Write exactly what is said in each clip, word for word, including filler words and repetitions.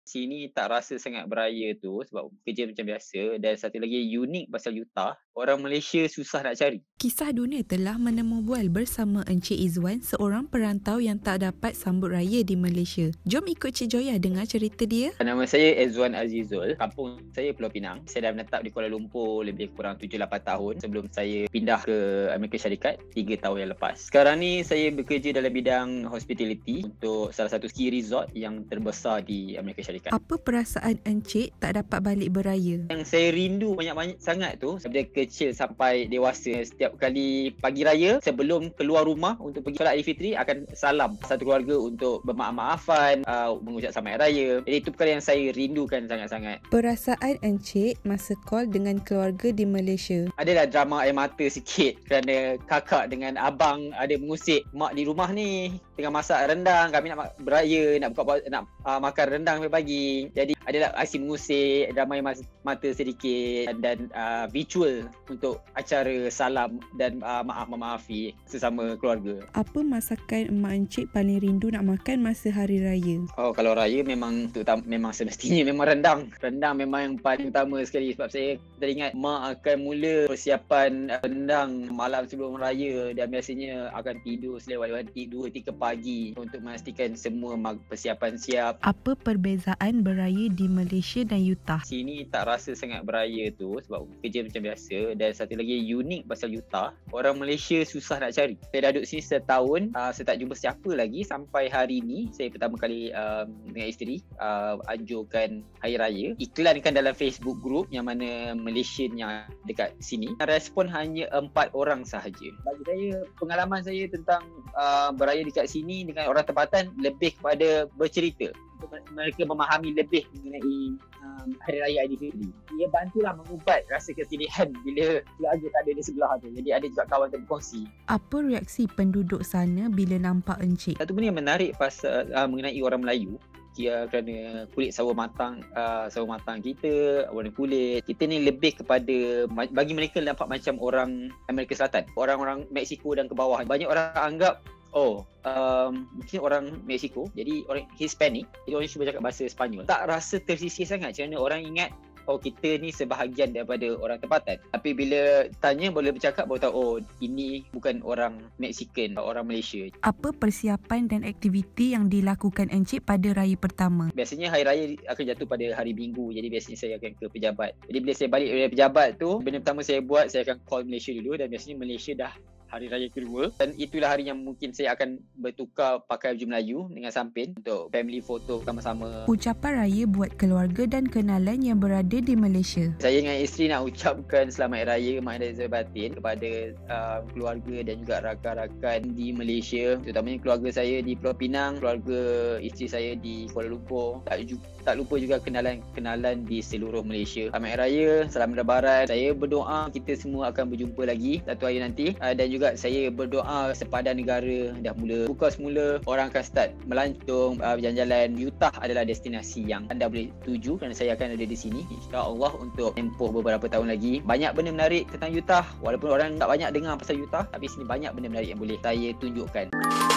Sini tak rasa sangat beraya tu sebab kerja macam biasa, dan satu lagi unik pasal Utah, orang Malaysia susah nak cari. Kisah dunia telah menemu bual bersama Encik Izwan, seorang perantau yang tak dapat sambut raya di Malaysia. Jom ikut Cik Joya dengar cerita dia. Nama saya Izwan Azizul, kampung saya Pulau Pinang. Saya dah menetap di Kuala Lumpur lebih kurang tujuh lapan tahun sebelum saya pindah ke Amerika Syarikat tiga tahun yang lepas. Sekarang ni saya bekerja dalam bidang hospitality untuk salah satu ski resort yang terbesar di Amerika Syarikat. Apa perasaan Encik tak dapat balik beraya? Yang saya rindu banyak-banyak sangat tu, dari kecil sampai dewasa, setiap kali pagi raya sebelum keluar rumah untuk pergi solat Aidilfitri akan salam satu keluarga untuk bermaaf-maafan, uh, mengucap selamat raya. Jadi itu perkara yang saya rindukan sangat-sangat. Perasaan Encik masa call dengan keluarga di Malaysia? Adalah drama air mata sikit kerana kakak dengan abang ada mengusik, mak di rumah ni tengah masak rendang, kami nak beraya, nak buka nak uh, makan rendang sampai pagi. Jadi adalah aksi mengusik, drama air mata sedikit, dan uh, virtual untuk acara salam dan uh, maaf memaafi sesama keluarga. Apa masakan emak Encik paling rindu nak makan masa hari raya? Oh, kalau raya memang terutama, memang semestinya memang rendang. Rendang memang yang paling utama sekali sebab saya teringat mak akan mula persiapan rendang malam sebelum raya dan biasanya akan tidur selewat dua tiga pagi untuk memastikan semua persiapan siap. Apa perbezaan beraya di Malaysia dan Utah? Sini tak rasa sangat beraya tu sebab kerja macam biasa, dan satu lagi unik pasal Utah, orang Malaysia susah nak cari. Saya dah duduk sini setahun, uh, saya tak jumpa siapa lagi sampai hari ni. Saya pertama kali uh, dengan isteri uh, anjurkan hari raya, iklankan dalam Facebook group yang mana Malaysian yang dekat sini. Respon hanya empat orang sahaja. Bagi saya, pengalaman saya tentang uh, beraya dekat sini dengan orang tempatan lebih kepada bercerita. Mereka memahami lebih mengenai um, Hari Raya Aidilfitri. Ia bantulah mengubat rasa kesedihan bila keluarga tak ada di sebelah tu. Jadi ada juga kawan yang berkongsi. Apa reaksi penduduk sana bila nampak Encik? Satu benda yang menarik pasal uh, mengenai orang Melayu, dia kerana kulit sawo matang uh, sawo matang kita, warna kulit kita ni lebih kepada, bagi mereka nampak macam orang Amerika Selatan, orang-orang Mexico dan ke bawah. Banyak orang anggap oh um, mungkin orang Mexico, jadi orang Hispanic, jadi orang cuba cakap bahasa Sepanyol. Tak rasa tersisih sangat kerana orang ingat oh kita ni sebahagian daripada orang tempatan. Tapi bila tanya boleh bercakap baru tahu oh ini bukan orang Mexican, orang Malaysia. Apa persiapan dan aktiviti yang dilakukan Encik pada raya pertama? Biasanya hari raya akan jatuh pada hari Minggu, jadi biasanya saya akan ke pejabat. Jadi bila saya balik dari pejabat tu, benda pertama saya buat, saya akan call Malaysia dulu, dan biasanya Malaysia dah hari raya kedua, dan itulah hari yang mungkin saya akan bertukar pakai baju Melayu dengan sampin untuk family photo sama-sama. Ucapan raya buat keluarga dan kenalan yang berada di Malaysia. Saya dengan isteri nak ucapkan selamat raya makna zahir batin kepada uh, keluarga dan juga rakan-rakan di Malaysia, terutamanya keluarga saya di Pulau Pinang, keluarga isteri saya di Kuala Lumpur. Tak, tak lupa juga kenalan-kenalan di seluruh Malaysia. Selamat raya, salam lebaran. Saya berdoa kita semua akan berjumpa lagi satu hari nanti, uh, dan juga juga saya berdoa sepadan negara dah mula buka semula, orang akan start melancong, uh, berjalan-jalan. Utah adalah destinasi yang anda boleh tuju kerana saya akan ada di sini insya-Allah untuk tempoh beberapa tahun lagi. Banyak benda menarik tentang Utah, walaupun orang tak banyak dengar pasal Utah, tapi sini banyak benda menarik yang boleh saya tunjukkan.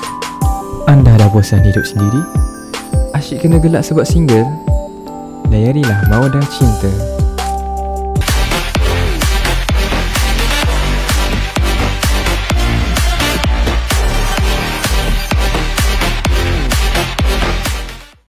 Anda dah bosan hidup sendiri? Asyik kena gelak sebab single? Layarilah Mawadah Cinta.